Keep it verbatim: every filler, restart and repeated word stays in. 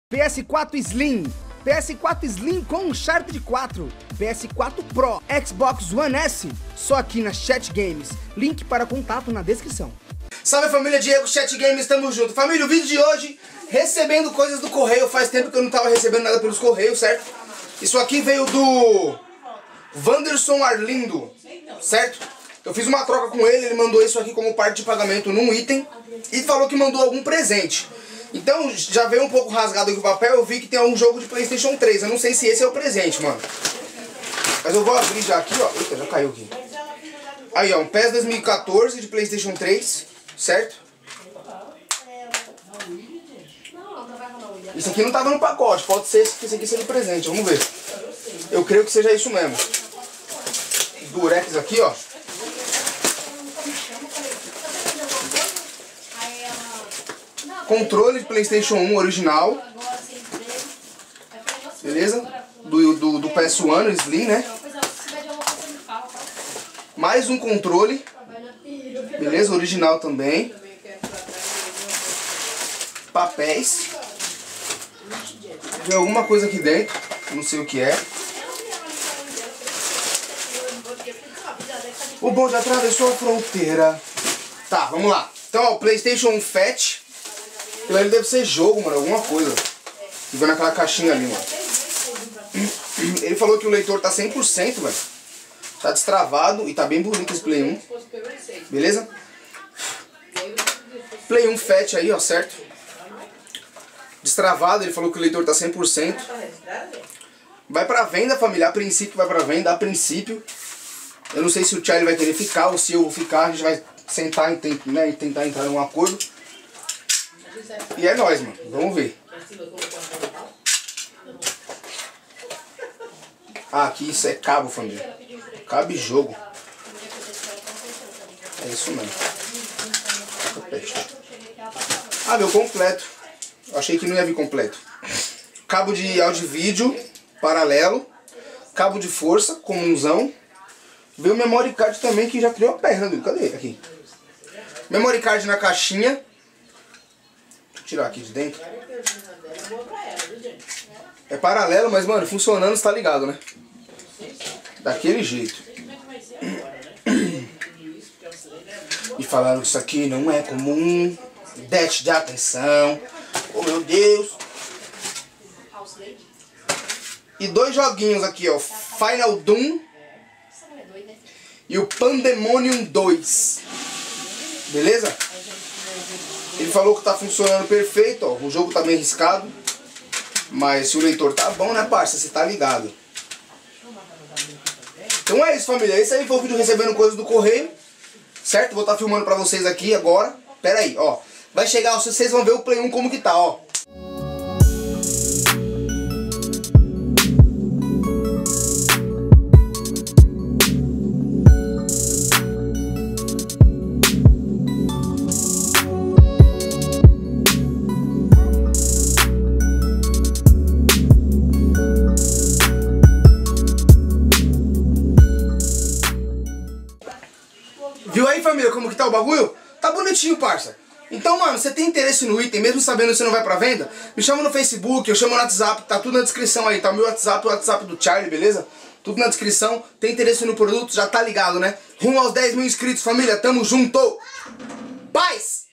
P S quatro Slim, P S quatro Slim com Uncharted quatro, P S quatro Pro, Xbox One S, só aqui na Chat Games. Link para contato na descrição. Salve família, Diego, Chat Games, tamo junto. Família, o vídeo de hoje, recebendo coisas do correio. Faz tempo que eu não tava recebendo nada pelos correios, certo? Isso aqui veio do Wanderson Arlindo, certo? Eu fiz uma troca com ele, ele mandou isso aqui como parte de pagamento num item e falou que mandou algum presente. Então já veio um pouco rasgado aqui o papel, eu vi que tem um jogo de PlayStation três, eu não sei se esse é o presente, mano. Mas eu vou abrir já aqui, ó. Eita, já caiu aqui. Aí, ó, um P E S dois mil e quatorze de PlayStation três, certo? Isso aqui não tava no pacote, pode ser que esse aqui seja o presente, vamos ver. Eu creio que seja isso mesmo. Durex aqui, ó. Controle de PlayStation um original. Beleza? Do, do, do P S um Slim, né? Mais um controle. Beleza? Original também. Papéis. Tem alguma coisa aqui dentro. Não sei o que é. O bonde atravessou a fronteira. Tá, vamos lá. Então, ó, o PlayStation um Fat. Ele deve ser jogo, mano, alguma coisa. Que vai naquela caixinha ali, mano. Ele falou que o leitor tá cem por cento, velho. Tá destravado e tá bem bonito esse Play um. Beleza? Play um Fat aí, ó, certo? Destravado, ele falou que o leitor tá cem por cento. Vai pra venda, família. A princípio vai pra venda, a princípio. Eu não sei se o Charlie vai querer ficar ou se eu vou ficar. A gente vai sentar e, né, e tentar entrar num acordo. E é nóis, mano. Vamos ver. Ah, aqui isso é cabo, família. Cabo e jogo. É isso mesmo. Ah, meu completo. Eu achei que não ia vir completo. Cabo de áudio e vídeo paralelo. Cabo de força, comunzão. Veio o memory card também, que já criou a perna dele. Cadê? Aqui. Memory card na caixinha. Tirar aqui de dentro. É paralelo, mas mano, funcionando, você tá ligado, né? Daquele jeito. E falaram que isso aqui não é comum. Déficit de atenção. Oh meu Deus. E dois joguinhos aqui, ó. Final Doom e o Pandemonium dois. Beleza? Ele falou que tá funcionando perfeito, ó. O jogo tá meio arriscado. Mas se o leitor tá bom, né, parça? Você tá ligado. Então é isso, família. Esse aí foi o vídeo recebendo coisas do correio. Certo? Vou estar filmando pra vocês aqui agora. Pera aí, ó. Vai chegar, vocês vão ver o Play um como que tá, ó. Viu aí, família, como que tá o bagulho? Tá bonitinho, parça. Então, mano, você tem interesse no item, mesmo sabendo que você não vai pra venda? Me chama no Facebook, eu chamo no WhatsApp, tá tudo na descrição aí, tá o meu WhatsApp, o WhatsApp do Charlie, beleza? Tudo na descrição. Tem interesse no produto, já tá ligado, né? Rumo aos dez mil inscritos, família, tamo junto! Paz!